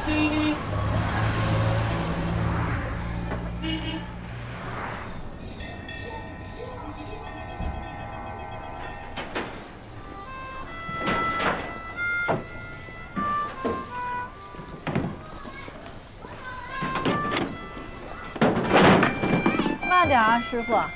慢点啊，师傅。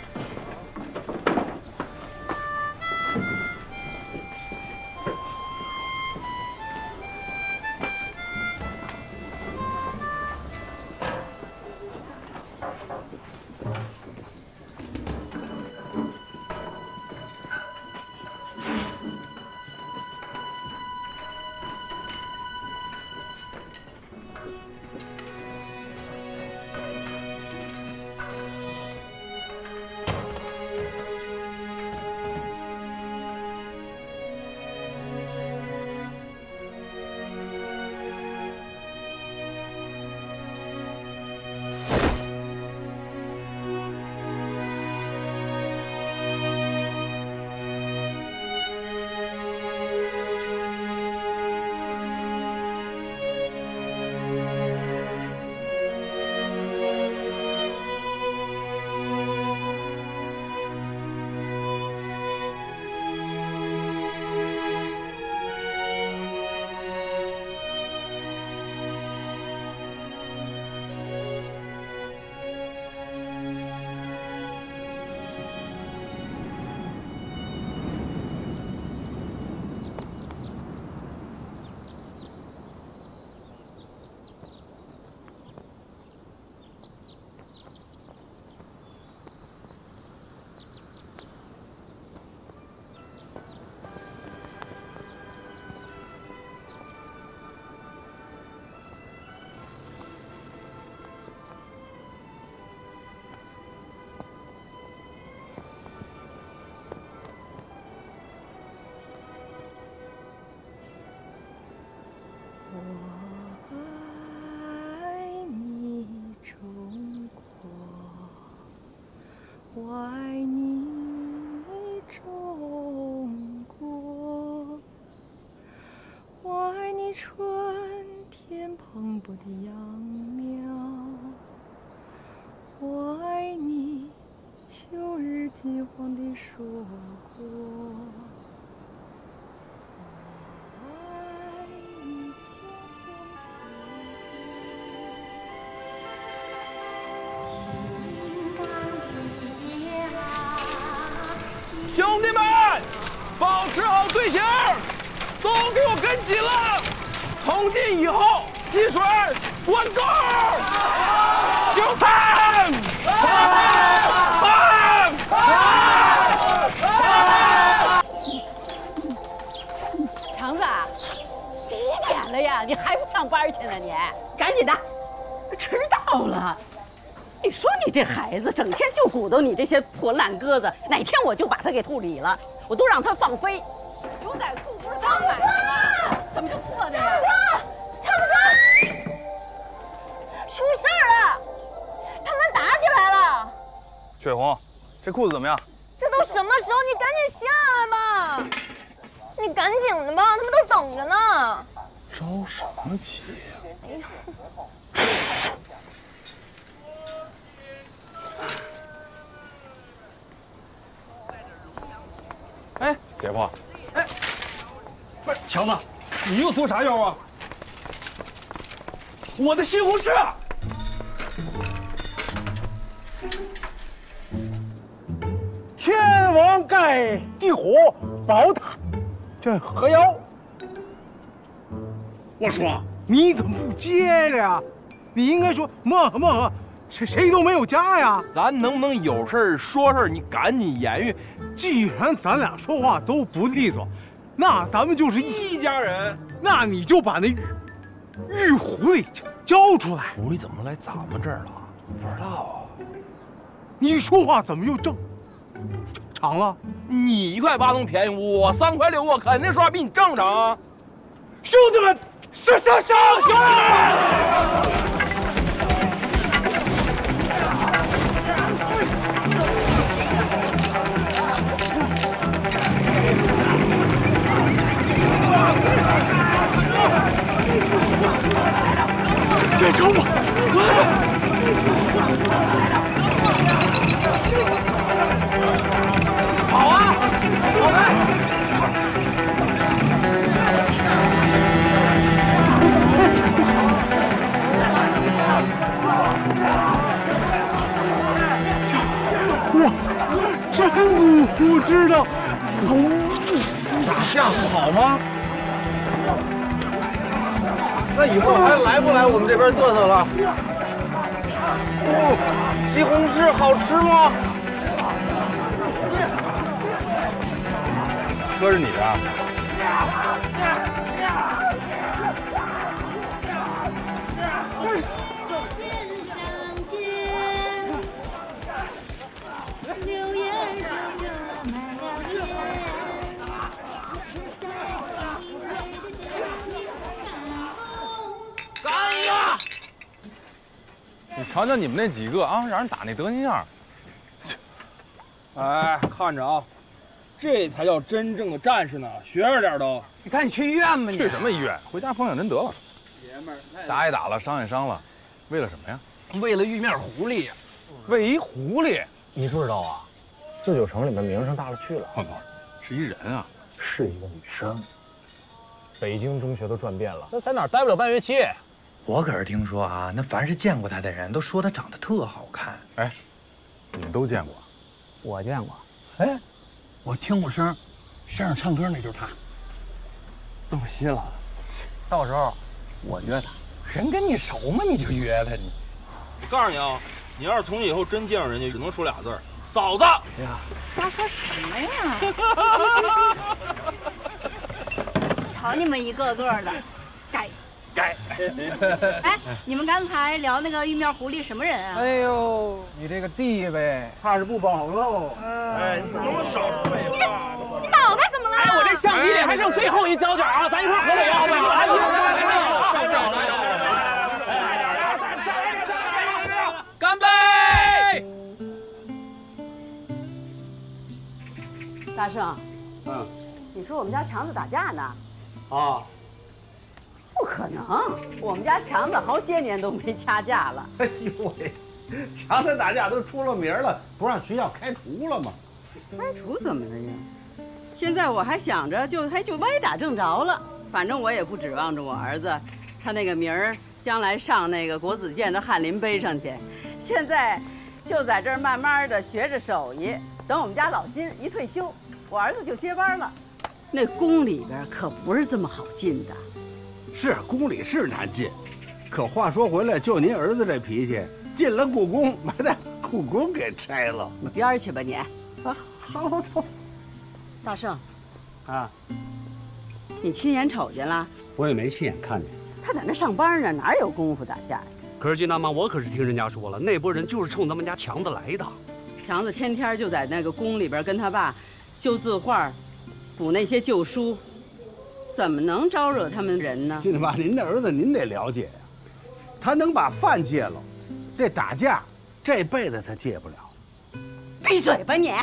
我爱你，中国，我爱你春天蓬勃的秧苗，我爱你秋日金黄的硕果，我爱你青松气兄弟们，保持好队形，都给我跟紧了！从今以后，积水管够！兄弟， 强子，几点了呀？你还不上班去呢？你赶紧的，迟到了。你说你这孩子整天就鼓捣你这些破烂鸽子，哪天我就把他给处理了，我都让他放飞。牛仔裤不是刚买的吗？怎么就破的呀？ 强子哥，出事儿了，他们打起来了。 雪红，这裤子怎么样？ 这都什么时候？你赶紧下来吧！你赶紧的吧，他们都等着呢。 着什么急呀？ 哎呦！ 哎，姐夫，哎，不是强子，你又做啥妖啊？我的西红柿， 天王盖地虎，宝塔镇河妖。我说你怎么不接了呀？你应该说么，谁都没有家呀。 咱能不能有事说事？你赶紧言语。 既然咱俩说话都不利索，那咱们就是一家人。那你就把那玉狐狸交出来。 狐狸怎么来咱们这儿了？不知道啊。 你说话怎么又正常了？ 你1块8能便宜我3块6，我肯定说话比你正常啊！ 兄弟们，上！兄弟们！ 知道。 下次好吗？那以后还来不来我们这边嘚瑟了？哦，西红柿好吃吗？车是你的啊？干呀！你瞧瞧你们那几个啊，让人打那德行样。 哎，看着啊，这才叫真正的战士呢，学着点都。 你赶紧去医院吧你。去什么医院？回家缝养针得了。爷们儿，打也打了，伤也伤了，为了什么呀？ 为了玉面狐狸呀。 为一狐狸？ 你知道啊，4、9城里面名声大了去了。 是一人啊， 是一个女生。北京中学都转遍了，那在哪儿待不了半学期？ 我可是听说啊，那凡是见过她的人都说她长得特好看。 哎，你们都见过？ 我见过。 哎，我听过声，山上唱歌那就是她。动心了， 到时候我约她。人跟你熟吗？你就约她你。 我告诉你啊，你要是从今以后真见着人家，只能说俩字儿：嫂子。 哎呀， 瞎说什么呀？瞧你们一个个的，该。哎，你们刚才聊那个玉面狐狸什么人啊？ 哎呦，你这个地位怕是不保喽。 哎，你能不能少说废话？ 你脑袋怎么了？ 哎，我这相机里还剩最后一胶卷啊，咱一块儿合影好不好？ 干杯！ 大圣，你说我们家强子打架呢？ 啊。 不可能，我们家强子好些年都没掐架了。 哎呦喂，强子打架都出了名了，不让学校开除了吗？ 开除怎么了呀？现在我还想着就歪打正着了。反正我也不指望着我儿子，他那个名儿将来上那个国子监的翰林碑上去。现在就在这儿慢慢的学着手艺，等我们家老金一退休，我儿子就接班了。那宫里边可不是这么好进的。 是宫里是难进，可话说回来，就您儿子这脾气，进了故宫，把那故宫给拆了。 你边儿去吧你！ 啊，好。 大圣， 啊， 你亲眼瞅见了？ 我也没亲眼看见。 他在那上班呢，哪有功夫打架呀？ 可是金大妈，我可是听人家说了，那拨人就是冲咱们家强子来的。 强子天天就在那个宫里边跟他爸修字画，补那些旧书。怎么能招惹他们人呢？ 金大妈，您的儿子您得了解呀，他能把饭戒了，这打架这辈子他戒不了。 闭嘴吧你！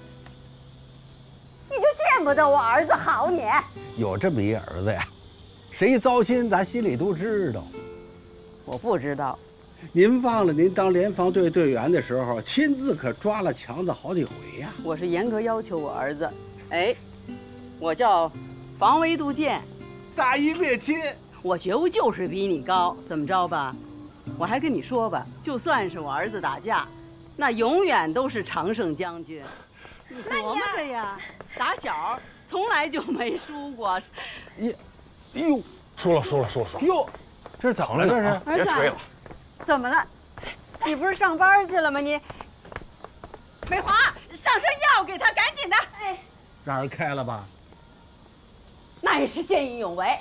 你就见不得我儿子好你。 有这么一儿子呀，谁糟心咱心里都知道。 我不知道。 您忘了您当联防队队员的时候，亲自可抓了强子好几回呀。 我是严格要求我儿子，哎，我叫防微杜渐， 大义灭亲。 我觉悟就是比你高，怎么着吧？我还跟你说吧，就算是我儿子打架，那永远都是常胜将军。你琢磨着呀，打小从来就没输过。 哎呦，输了！ 哟，这是怎么了？这是？ 别吹了。 怎么了？你不是上班去了吗？你，美华，上身药给他，赶紧的。哎， 让人开了吧？ 那也是见义勇为。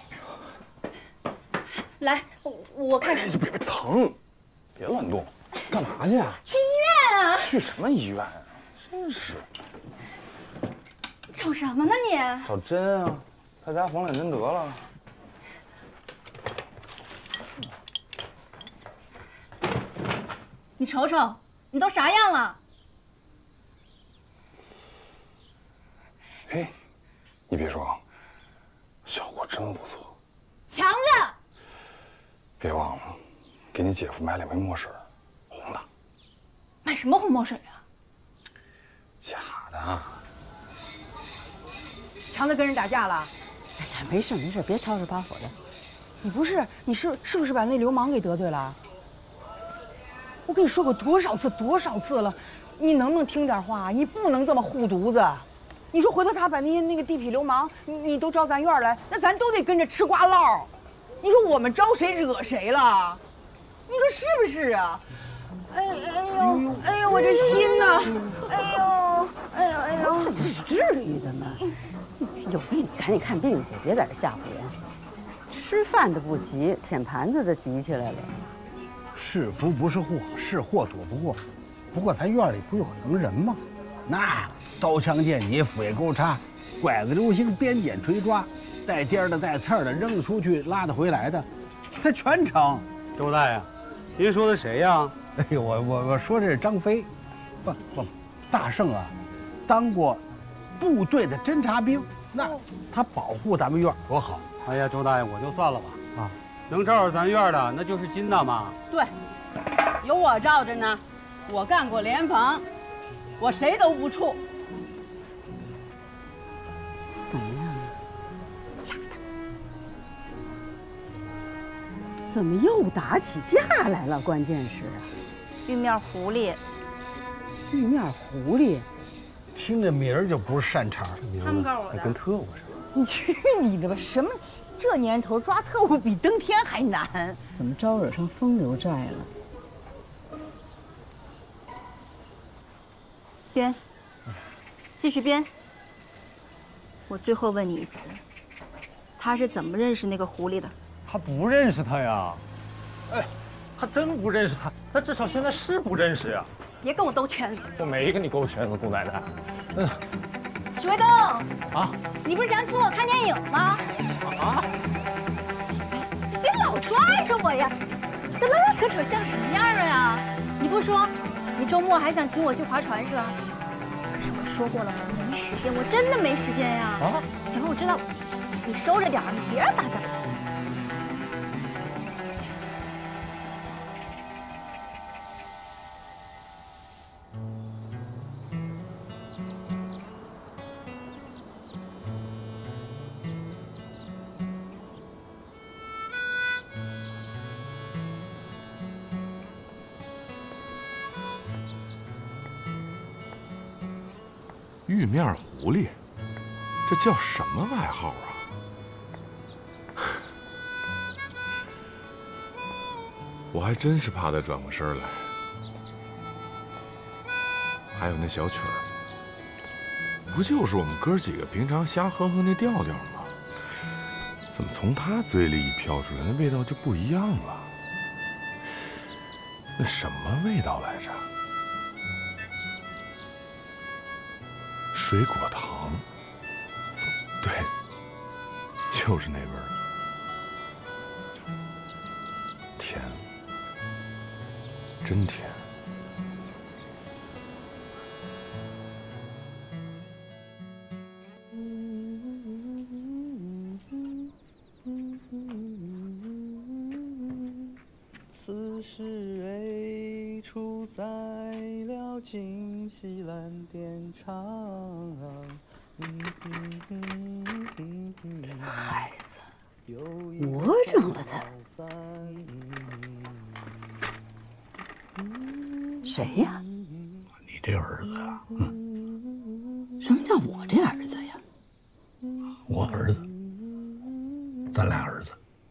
来，我看看。 别疼，别乱动，干嘛去啊？ 去医院啊！ 去什么医院啊？真是。 找什么呢你？ 找针啊，他家缝两针得了。 你瞅瞅，你都啥样了？ 嘿，你别说，效果真不错。 强子， 别忘了，给你姐夫买2杯墨水，红的。 买什么红墨水啊？ 假的。 强子跟人打架了？ 哎呀，没事，别吵吵把火的。 你是不是把那流氓给得罪了？我跟你说过多少次了，你能不能听点话？你不能这么护犊子。 你说回头他把那个地痞流氓你都招咱院来，那咱都得跟着吃瓜唠。你说我们招谁惹谁了？你说是不是啊？哎呦，我这心呐！哎呦！ 至于的吗？有病你赶紧看病去，别在这吓唬人。吃饭的不急，舔盘子的急起来了。 是福不是祸，是祸躲不过。不过咱院里不有个能人吗？那刀枪剑戟斧钺钩叉，拐子流星鞭锏锤抓，带尖的带刺的，扔得出去拉得回来的，他全成。 周大爷，您说的谁呀？ 哎呦，我说这是张飞，不，大圣啊，当过部队的侦察兵，那他保护咱们院多好。 哎呀，周大爷，我就算了吧。啊，能罩着咱院的那就是金大妈。 对，有我罩着呢。我干过联防，我谁都不怵。怎么样？假的？怎么又打起架来了？关键是啊， 玉面狐狸。 玉面狐狸， 听这名儿就不是善茬。 他们告诉我的。 跟特务似的。 你去你的吧！什么？这年头抓特务比登天还难。 怎么招惹上风流债了？ 编，继续编。我最后问你一次，他是怎么认识那个狐狸的？ 他不认识他呀。哎，他真不认识他，他至少现在是不认识呀。 别跟我兜圈子。 我没跟你勾圈子，姑奶奶。 许卫东啊， 你不是想请我看电影吗？ 啊！ 别老拽着我呀，这拉拉扯扯像什么样啊呀？你不说，你周末还想请我去划船是吧？可是我说过了，我没时间，我真的没时间呀。啊！行了，我知道，你收着点儿，你别让大家。 玉面狐狸，这叫什么外号啊？我还真是怕他转过身来。还有那小曲儿，不就是我们哥几个平常瞎哼哼那调调吗？怎么从他嘴里一飘出来，那味道就不一样了？那什么味道来着？水果糖，对，就是那味儿，甜，真甜。 此时日出在了金西兰电厂。 孩子，我整了他。谁呀？ 你这儿子啊， 什么叫我这儿子呀？ 我儿子，咱俩儿子。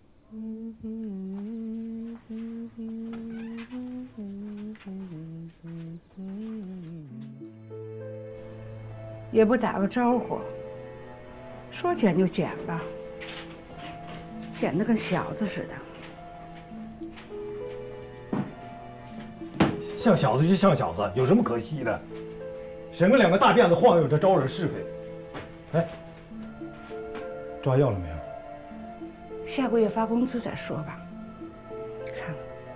也不打个招呼，说剪就剪吧，剪得跟小子似的。像小子就像小子，有什么可惜的？省个两个大辫子晃悠着招惹是非。哎，抓药了没有？ 下个月发工资再说吧。你看，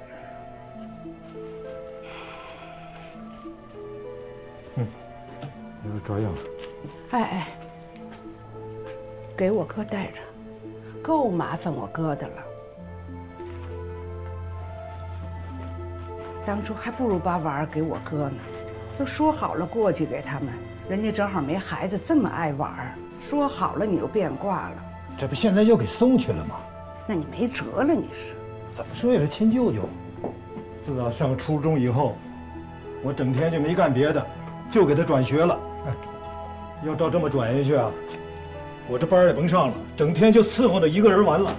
你说抓药。 哎，给我哥带着，够麻烦我哥的了。当初还不如把碗给我哥呢，都说好了过去给他们，人家正好没孩子，这么爱碗，说好了你又变卦了。 这不现在又给送去了吗？ 那你没辙了，你是？ 怎么说也是亲舅舅。自打上初中以后，我整天就没干别的，就给他转学了。哎， 要照这么转下去啊，我这班也甭上了，整天就伺候着一个人完了。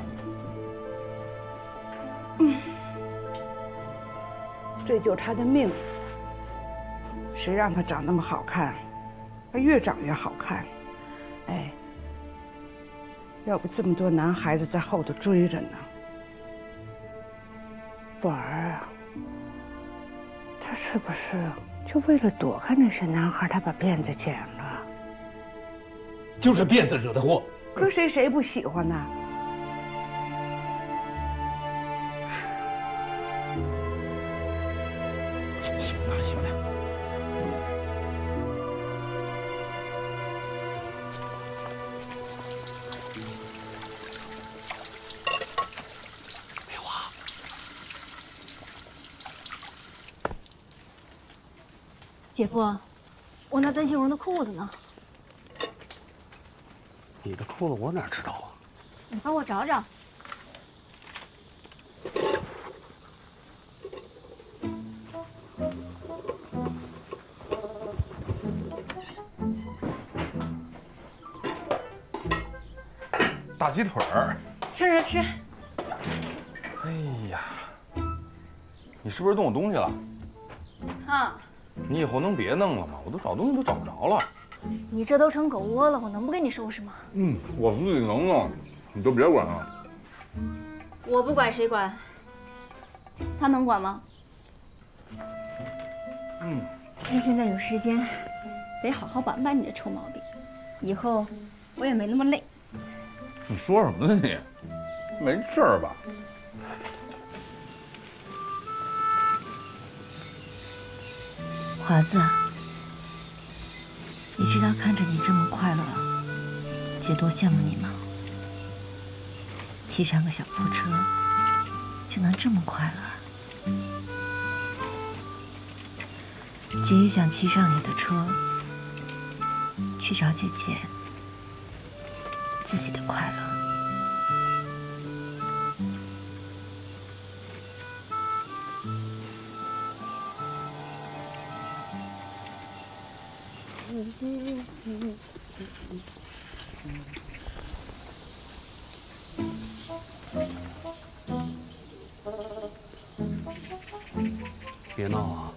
这就是他的命。谁让他长那么好看？他越长越好看。哎，要不这么多男孩子在后头追着呢。婉儿啊，他是不是就为了躲开那些男孩，他把辫子剪了？ 就是辫子惹的祸。 可谁不喜欢呢？ 行了行了。 梅花， 姐夫，我那单秀荣的裤子呢？ 你的裤子我哪知道啊？ 你帮我找找。 大鸡腿儿， 趁热吃。 哎呀，你是不是动我东西了？ 啊， 你以后能别弄了吗？我都找东西都找不着了。 你这都成狗窝了，我能不给你收拾吗？ 我自己能弄，你就别管了。 我不管谁管，他能管吗？你现在有时间，得好好板板你这臭毛病，以后我也没那么累。 你说什么呢你？没事儿吧？ 华子，你知道看着你这么快乐，姐多羡慕你吗？骑上个小破车就能这么快乐。姐也想骑上你的车，去找姐姐自己的快乐。 别闹啊！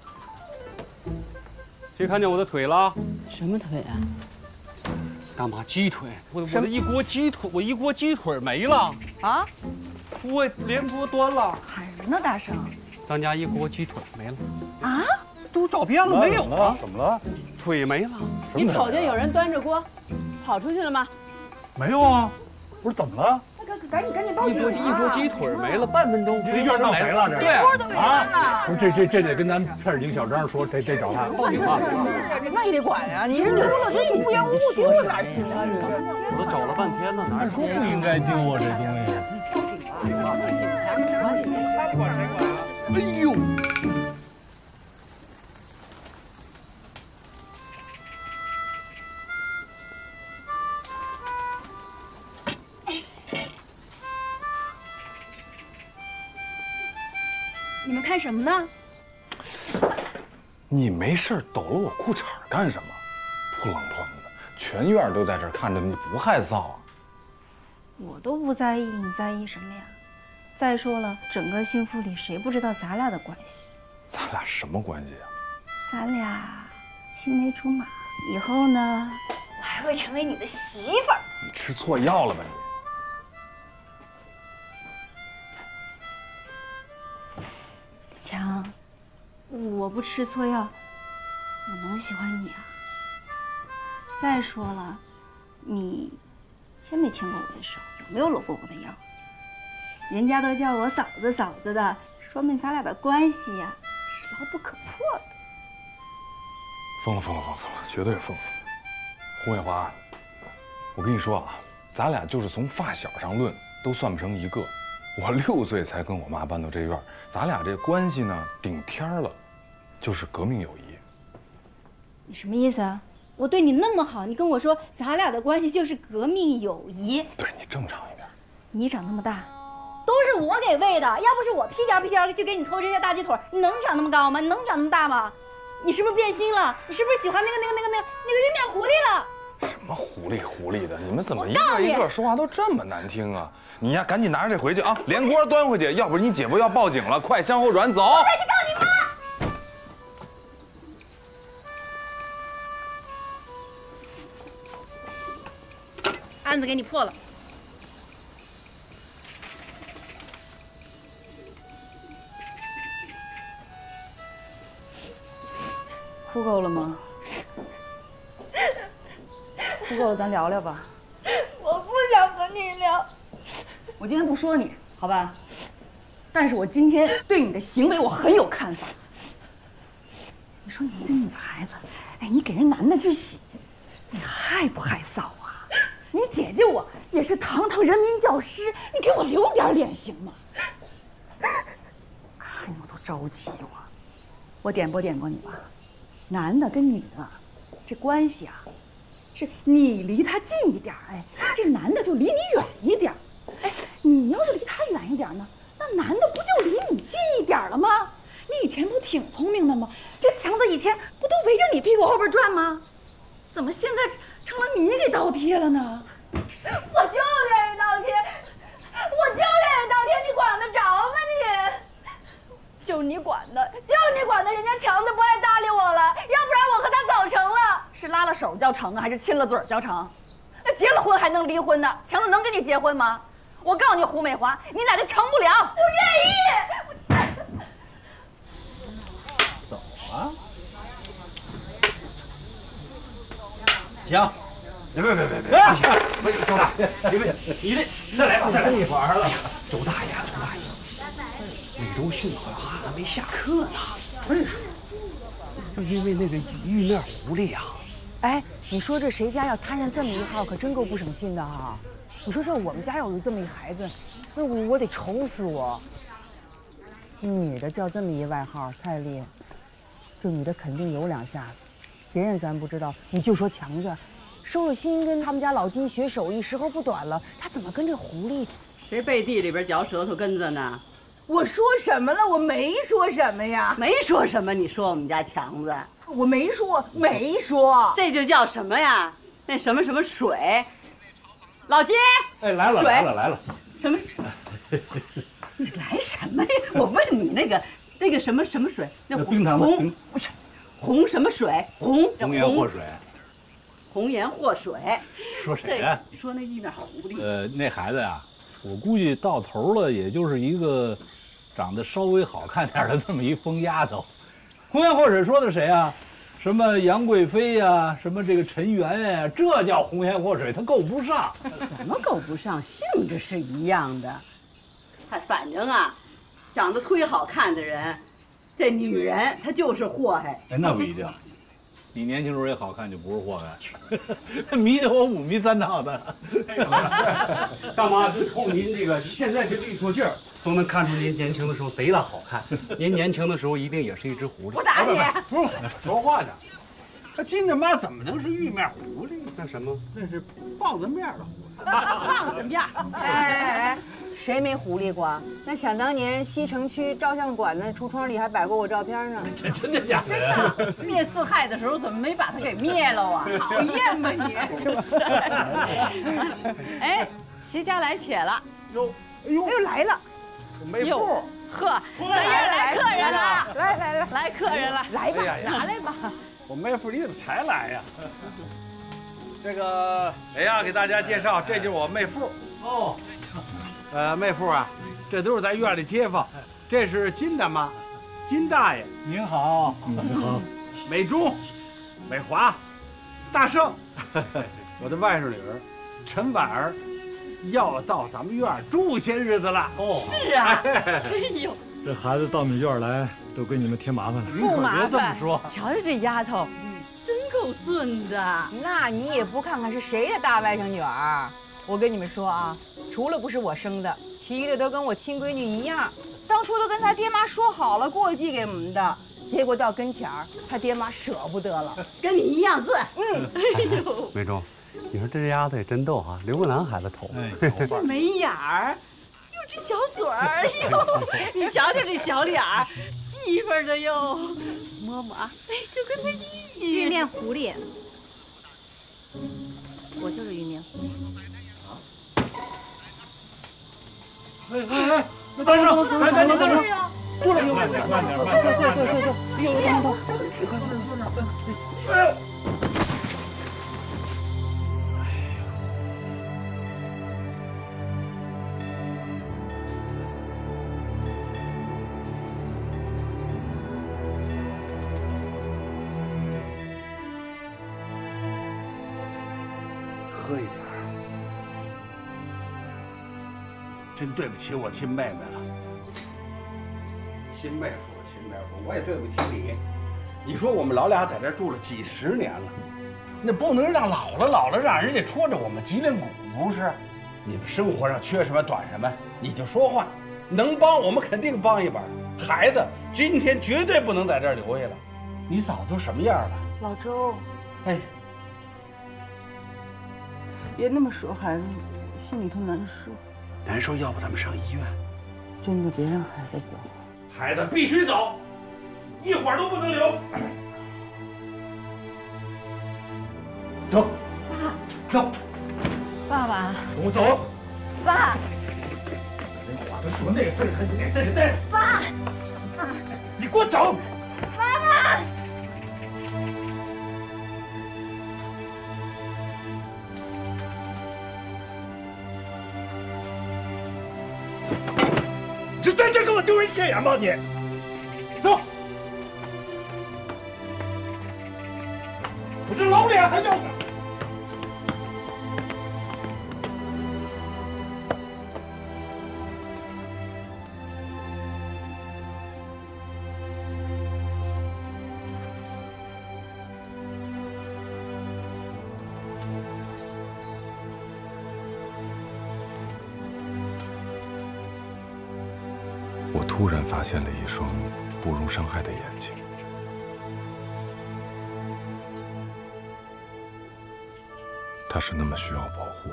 谁看见我的腿了？ 什么腿啊？ 大妈，鸡腿！我的一锅鸡腿，我一锅鸡腿没了啊！ 我连锅端了。 喊什么呢？大声！ 咱家一锅鸡腿没了啊！ 都找遍了没有啊？ 怎么了？ 腿没了。 你瞅见有人端着锅跑出去了吗？ 没有啊，不是怎么了？ 赶紧报警！ 一锅鸡腿没了，半分钟。 你这院闹谁了？这对， 锅都给扔了。 不是这得跟咱片警小张说，这找他报警吧。 那也得管呀！你这丢了，这无缘无故丢了哪行啊？这我都找了半天了，哪说不应该丢啊这东西？ 报警吧！警察们管你他管谁管啊？哎呦！ 你们看什么呢？ 你没事抖了我裤衩干什么？扑棱扑棱的，全院都在这看着，你不害臊啊？ 我都不在意，你在意什么呀？再说了，整个幸福里谁不知道咱俩的关系？ 咱俩什么关系啊？ 咱俩青梅竹马，以后呢，我还会成为你的媳妇儿。 你吃错药了吧你？ 李强，我不吃错药，我能喜欢你啊？再说了，你牵没牵过我的手，有没有搂过我的腰？人家都叫我嫂子嫂子的，说明咱俩的关系呀是牢不可破的。 疯了，绝对疯了！胡美华，我跟你说啊，咱俩就是从发小上论，都算不成一个。我6岁才跟我妈搬到这院，咱俩这关系呢，顶天了，就是革命友谊。 你什么意思啊？我对你那么好，你跟我说咱俩的关系就是革命友谊？ 对你正常一点。 你长那么大，都是我给喂的，要不是我屁颠屁颠去给你偷这些大鸡腿，你能长那么高吗？你能长那么大吗？ 你是不是变心了？你是不是喜欢那个玉面狐狸了？ 什么狐狸的？你们怎么一个一个说话都这么难听啊？你呀，赶紧拿着这回去啊，连锅端回去，要不你姐夫要报警了，快向后转走。 我再去告你妈！案子给你破了。 哭够了吗？哭够了，咱聊聊吧。 我不想和你聊。 我今天不说你，好吧？但是我今天对你的行为我很有看法。你说你一个女孩子，哎，你给人男的去洗，你害不害臊啊？你姐姐我也是堂堂人民教师，你给我留点脸行吗？看我都着急我点拨你吧。男的跟女的这关系啊，是你离他近一点，哎，这个男的就离你远一点。哎，你要是离他远一点呢，那男的不就离你近一点了吗？你以前不挺聪明的吗？这强子以前不都围着你屁股后边转吗？怎么现在成了你给倒贴了呢？ 我就愿意倒贴，你管得着吗你？就你管的，人家强子不爱搭理我了，要不然我和他早成了。 是拉了手叫成啊，还是亲了嘴叫成？那结了婚还能离婚呢？强子能跟你结婚吗？我告诉你，胡美华，你俩就成不了。 我愿意。 走啊！行，别，周大爷，你这再来吧，再玩了。周大爷，那周训好像还没下课呢。为什么？就因为那个玉面狐狸呀。 哎，你说这谁家要摊上这么一号，可真够不省心的哈。你说我们家要有这么一孩子，那我得愁死我。女的叫这么一外号，蔡丽，这女的肯定有两下子，别人咱不知道。你就说强子，收了心跟他们家老金学手艺，时候不短了，他怎么跟这狐狸？ 谁背地里边嚼舌头根子呢？ 我说什么了？我没说什么呀。 没说什么，你说我们家强子？ 我没说。 这就叫什么呀？那什么水？老金， 哎，来了。 什么？你来什么呀？我问你那个什么水？那冰糖的冰， 不是红什么水？红颜祸水。 红颜祸水。 说谁呀？ 说那玉面狐狸。 那孩子呀，我估计到头了，也就是一个长得稍微好看点的这么一疯丫头。红颜祸水说的谁啊？什么杨贵妃呀，什么这个陈圆呀，这叫红颜祸水，他够不上。 怎么够不上？性质是一样的。反正啊，长得忒好看的人，这女人她就是祸害。 哎，那不一定。你年轻时候也好看，就不是祸害。迷得我五迷三道的。 大妈，就冲您这个现在这利索劲儿，都能看出您年轻的时候贼拉好看。您年轻的时候一定也是一只狐狸。 我打你！ 不是说话呢。那金大妈怎么能是玉面狐狸？ 那什么？ 那是棒子面的狐狸。 棒子面。 哎，谁没狐狸过？那想当年西城区照相馆的橱窗里还摆过我照片呢。 真的假的？ 真的。灭四害的时候怎么没把它给灭了啊？讨厌吧你，是不是？哎，谁家来且了？ 哎呦来了！ 妹夫。 呵，咱这来客人了。来客人了， 来吧，拿来吧。 我妹夫你怎么才来呀？ 这个谁呀？给大家介绍，这就是我妹夫。 哦。 妹夫啊，这都是咱院里街坊。这是金大妈，金大爷。 您好。 您好。美忠、美华、大圣，我的外甥女儿陈婉儿要到咱们院住些日子了。 哦。 是啊。哎呦。 这孩子到你院来，都给你们添麻烦了。 不麻烦。 这么说。 瞧瞧这丫头，真够俊的。 那你也不看看是谁的大外甥女儿？我跟你们说啊，除了不是我生的，其余的都跟我亲闺女一样。当初都跟他爹妈说好了过继给我们的，结果到跟前儿，他爹妈舍不得了， 跟你一样俊。 哎呦，梅忠，你说这丫头也真逗哈，留个男孩子头。 这眉眼儿，又这小嘴儿，哟，你瞧瞧这小脸儿，细份的哟。 嬷嬷，哎，就跟他一玉面狐狸，我就是玉面狐狸。 哎，那大师，赶紧在这儿，过来， 慢点，对， 哎呦！ 喝一点。真对不起我亲妹妹了。亲妹夫，亲妹夫，我也对不起你。你说我们老俩在这住了几十年了，那不能让老了让人家戳着我们脊梁骨，不是？你们生活上缺什么短什么，你就说话，能帮我们肯定帮一把。孩子今天绝对不能在这儿留下了。你嫂子都什么样了？ 老周， 哎， 别那么说孩子，心里头难受。 难受，要不咱们上医院？ 真的别让孩子走。 孩子必须走，一会儿都不能留。走，走， 爸爸， 跟我走。 爸， 人话都说那份还得在这待着。 爸， 你给我走！ 妈妈。 就在这给我丢人现眼吧你！走！我这老脸还要呢。 我突然发现了一双不容伤害的眼睛，他是那么需要保护。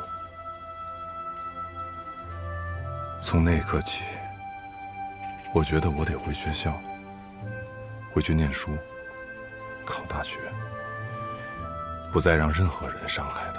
从那一刻起，我觉得我得回学校，回去念书，考大学，不再让任何人伤害他。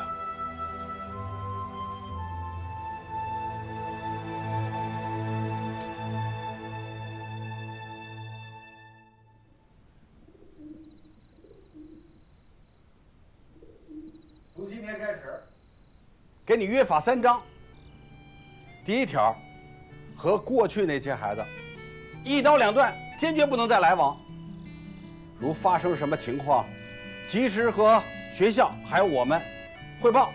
从今天开始，给你约法3章。第一条，和过去那些孩子一刀两断，坚决不能再来往。如发生什么情况，及时和学校还有我们汇报。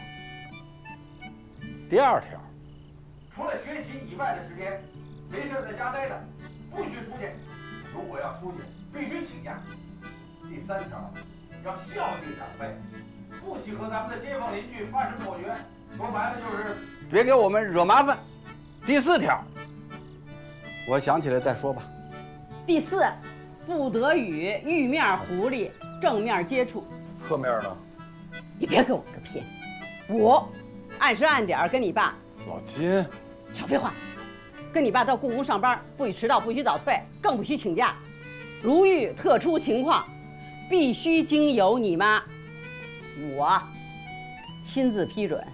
第二条，除了学习以外的时间，没事在家待着，不许出去。如果要出去，必须请假。第3条，要孝敬长辈。不许和咱们的街坊邻居发生口角，说白了就是别给我们惹麻烦。第4条，我想起来再说吧。 第4，不得与玉面狐狸正面接触。 侧面呢？ 你别跟我个偏。5，按时按点跟你爸。 老金， 少废话。跟你爸到故宫上班，不许迟到，不许早退，更不许请假。如遇特殊情况，必须经由你妈我亲自批准。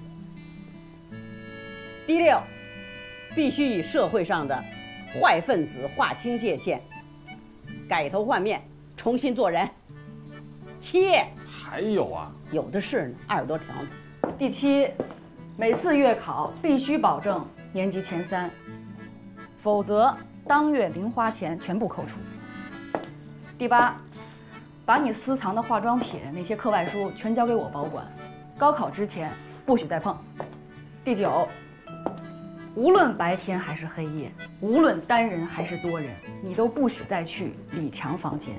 第6，必须与社会上的坏分子划清界限，改头换面，重新做人。7， 还有啊， 有的是呢，20多条呢。 第7，每次月考必须保证年级前3，否则当月零花钱全部扣除。第8，把你私藏的化妆品那些课外书全交给我保管，高考之前不许再碰。第9，无论白天还是黑夜，无论单人还是多人，你都不许再去李强房间。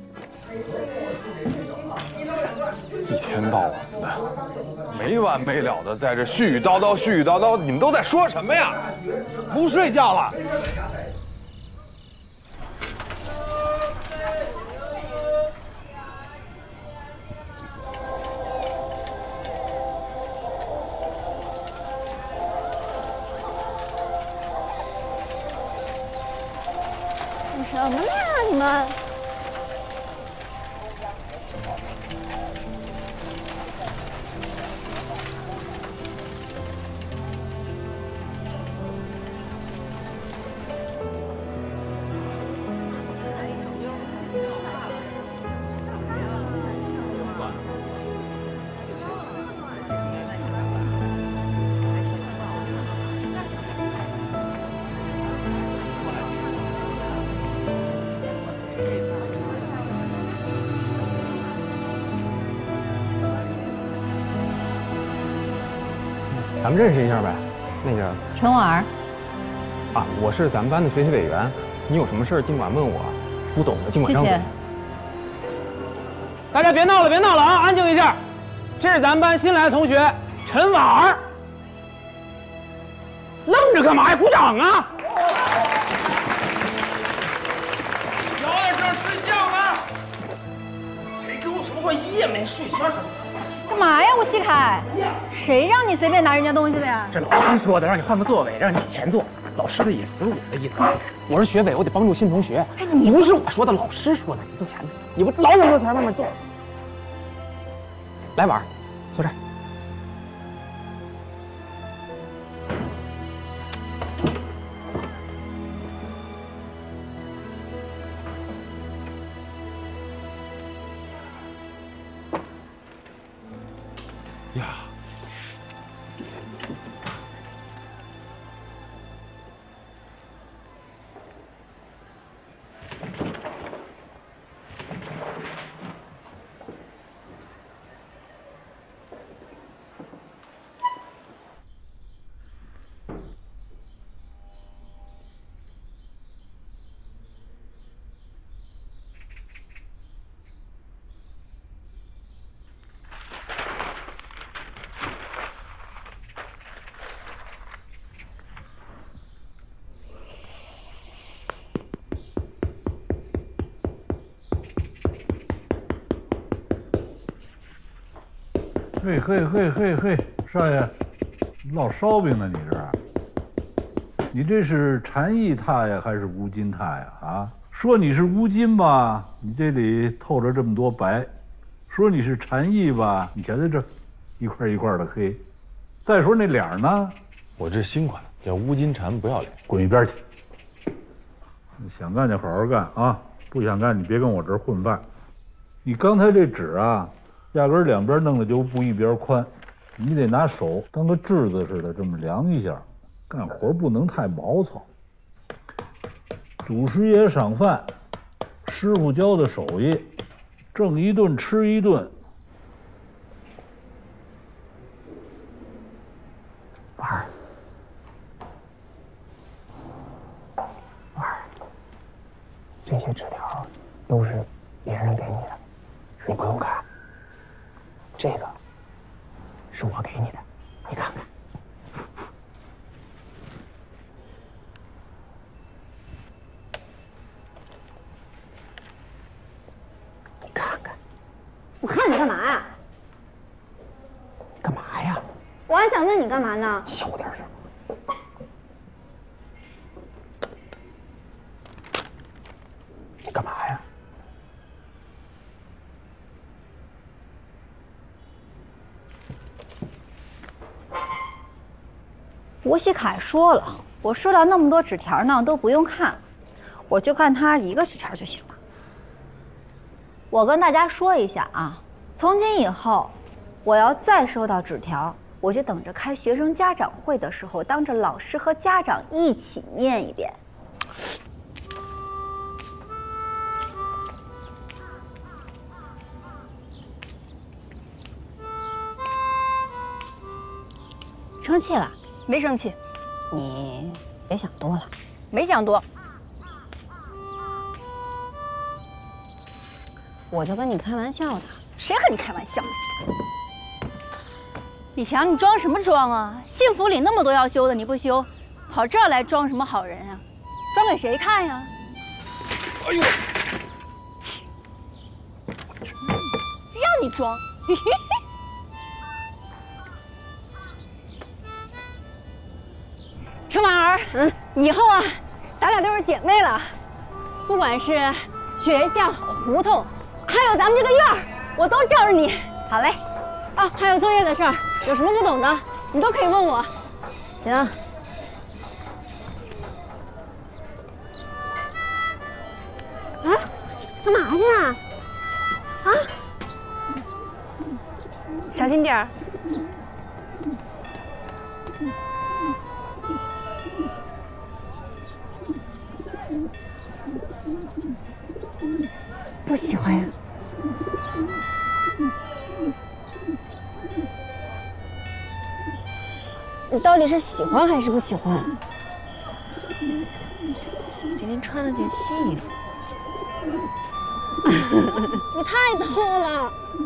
一天到晚的，没完没了的在这絮絮叨叨，絮絮叨叨，你们都在说什么呀？不睡觉了？ 什么呢你们？ 咱们认识一下呗。那个陈婉儿。 啊，我是咱们班的学习委员，你有什么事儿尽管问我，不懂的尽管张嘴。大家别闹了，别闹了啊，安静一下。这是咱们班新来的同学陈婉儿。愣着干嘛呀？鼓掌啊！ 小点声，睡觉呢。谁跟我说过一夜没睡？小声。 干嘛呀，吴锡凯？谁让你随便拿人家东西的呀？ 这老师说的，让你换个座位，让你前座。老师的意思不是我的意思，我是学委，我得帮助新同学。哎，你不是我说的，老师说的，你坐前面，你不老想坐前面吗？坐。来，婉儿，坐这儿。 呀， 嘿嘿嘿嘿嘿，少爷，烙烧饼呢？你这，你这是禅意榻呀，还是乌金榻呀？啊，说你是乌金吧，你这里透着这么多白；说你是禅意吧，你瞧瞧这，一块一块的黑。再说那脸儿呢？ 我这新款叫乌金禅，不要脸， 滚一边去！你想干就好好干啊，不想干你别跟我这儿混饭。你刚才这纸啊。压根儿两边弄的就不一边宽，你得拿手当个质子似的这么量一下，干活不能太毛糙。祖师爷赏饭，师傅教的手艺，挣一顿吃一顿。 婉儿，婉儿，这些纸条都是别人给你的，你不用看。这个是我给你的，你看看。你看看。 我看你干嘛呀？ 你干嘛呀？ 我还想问你干嘛呢？ 小点声。你干嘛呀？ 吴锡凯说了，我收到那么多纸条呢，都不用看，我就看他一个纸条就行了。我跟大家说一下啊，从今以后，我要再收到纸条，我就等着开学生家长会的时候，当着老师和家长一起念一遍。生气了？没生气，你别想多了。没想多，我就跟你开玩笑的。谁和你开玩笑？李强，你装什么装啊？幸福里那么多要修的，你不修，跑这儿来装什么好人啊？装给谁看呀？哎呦！让你装。陈婉儿，以后啊，咱俩都是姐妹了。不管是学校、胡同，还有咱们这个院儿，我都罩着你。好嘞。啊，还有作业的事儿，有什么不懂的，你都可以问我。行。啊，干嘛去啊？啊？小心点儿。不喜欢呀。 你到底是喜欢还是不喜欢？ 我今天穿了件新衣服。 你太逗了。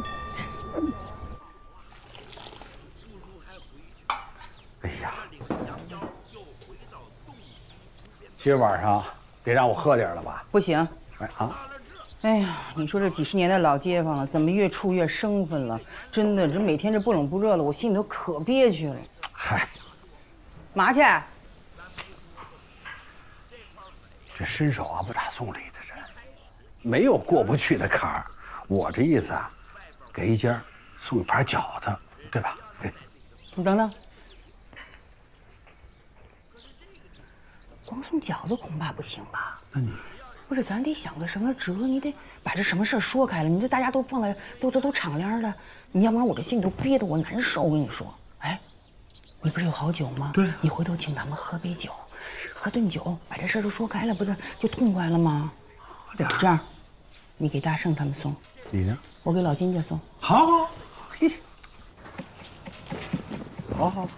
哎呀，今儿晚上别让我喝点了吧？ 不行。 哎啊！ 哎呀，你说这几十年的老街坊了，怎么越处越生分了？真的，这每天这不冷不热的，我心里头可憋屈了。 嗨， 嘛去？ 这伸手啊不打送礼的人，没有过不去的坎儿。我这意思啊，给一家送一盘饺子，对吧？ 你等等，光送饺子恐怕不行吧？ 那你不是，咱得想个什么辙，你得把这什么事说开了。你这大家都放在都敞亮的，你要不然我这心里头憋得我难受。我跟你说，哎，你不是有好酒吗？对，你回头请咱们喝杯酒，喝顿酒，把这事都说开了，不是就痛快了吗？ 喝点。 这样，你给大圣他们送， 你呢？ 我给老金家送。 好，好，嘿，好。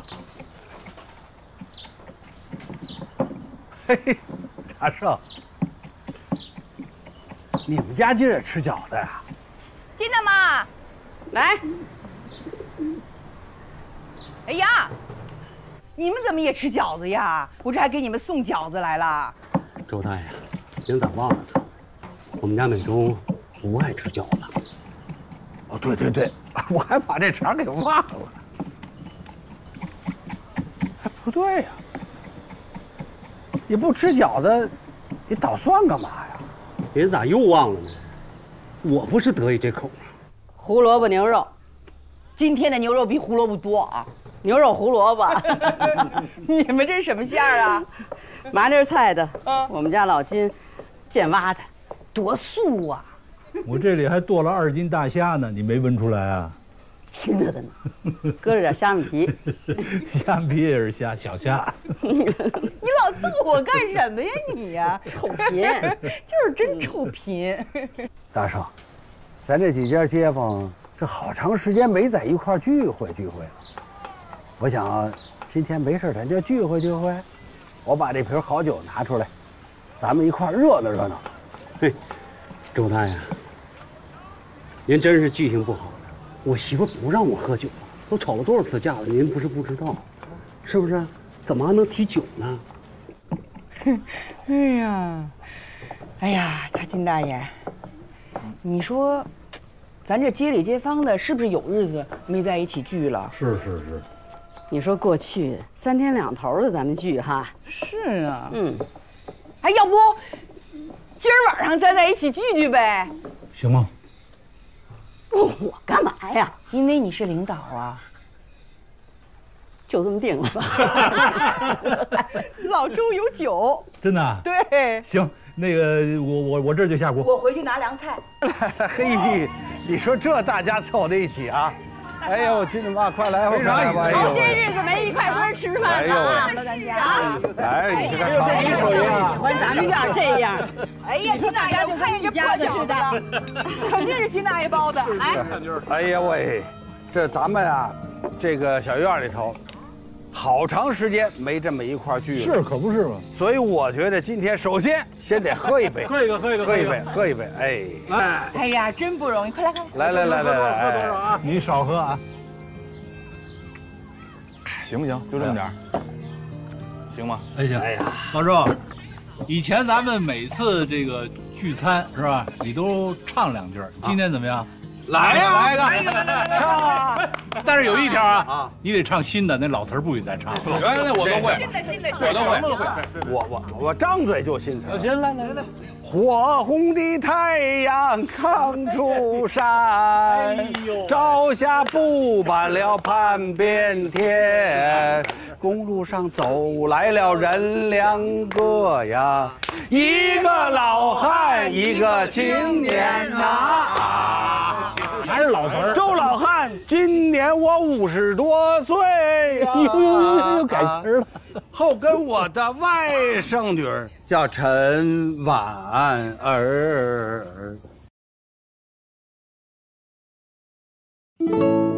嘿嘿，大圣，你们家今儿也吃饺子呀？ 金大妈，来。哎呀，你们怎么也吃饺子呀？我这还给你们送饺子来了。 周大爷，您咋忘了？我们家美中不爱吃饺子。 哦，对，我还把这茬给忘了。不对呀，你不吃饺子，你捣蒜干嘛呀？ 您咋又忘了呢？我不是得意这口吗？ 胡萝卜牛肉， 今天的牛肉比胡萝卜多啊！ 牛肉胡萝卜。 你们这是什么馅儿啊？ 麻粒菜的，我们家老金现挖的， 多素啊！ 我这里还剁了2斤大虾呢，你没闻出来啊？ 挺着的呢，搁着点虾米皮。 虾米皮也是虾，小虾。 你老逗我干什么呀你呀？ 臭贫， 就是真臭贫。 大圣，咱这几家街坊这好长时间没在一块聚会了。我想今天没事咱就聚会。我把这瓶好酒拿出来，咱们一块热闹。 嘿，周大爷，您真是记性不好。我媳妇不让我喝酒，都吵了多少次架了，您不是不知道，是不是？怎么还能提酒呢？ 哎呀，大金大爷，你说，咱这街里街坊的，是不是有日子没在一起聚了？ 是。 你说过去3天2头的咱们聚哈。 是啊。哎，要不今儿晚上咱在一起聚呗？ 行吗？ 问我干嘛呀？ 因为你是领导啊。 就这么定了吧。 老周有酒。 真的啊？ 对。 行，那个我这就下锅。 我回去拿凉菜。 嘿，你说这大家凑在一起啊？哎呦，金大妈，快来吧！ 好些日子没一块堆吃饭了，大家。 来，你看尝一手艺啊，喜欢咱们家这样。 哎呀，金大爷就看这不小的，肯定是金大爷包的。 哎呀喂，这咱们啊，这个小院里头，好长时间没这么一块聚了。 是，可不是嘛。 所以我觉得今天首先先得喝一杯， 喝一杯。 哎呀，真不容易，快来。 来， 喝多少啊？你少喝啊。 行不行？就这么点儿，行吗？ 哎行。哎呀，老周，以前咱们每次这个聚餐是吧，你都唱2句，今天怎么样？ 来呀， 来一个，唱啊！但是有一条啊，你得唱新的，那老词儿不许再唱。 那我都会， 我都会。 我张嘴就新词。 行，来。 火红的太阳扛出山，照下布满了半边天。公路上走来了人2个呀，一个老汉，一个青年呐。 还是老词儿。 周老汉，今年我50多岁呀。 又改词了。 后跟我的外甥女儿叫陈婉儿。